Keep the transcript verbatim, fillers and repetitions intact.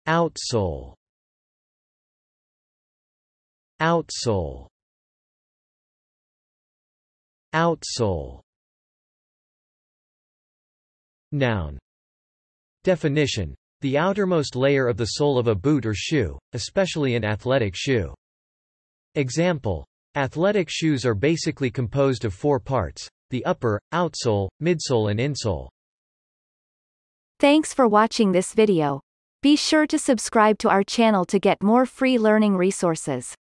outsole, outsole, outsole. Noun. Definition: the outermost layer of the sole of a boot or shoe, especially an athletic shoe. Example: athletic shoes are basically composed of four parts: the upper, outsole, midsole and insole. Thanks for watching this video. Be sure to subscribe to our channel to get more free learning resources.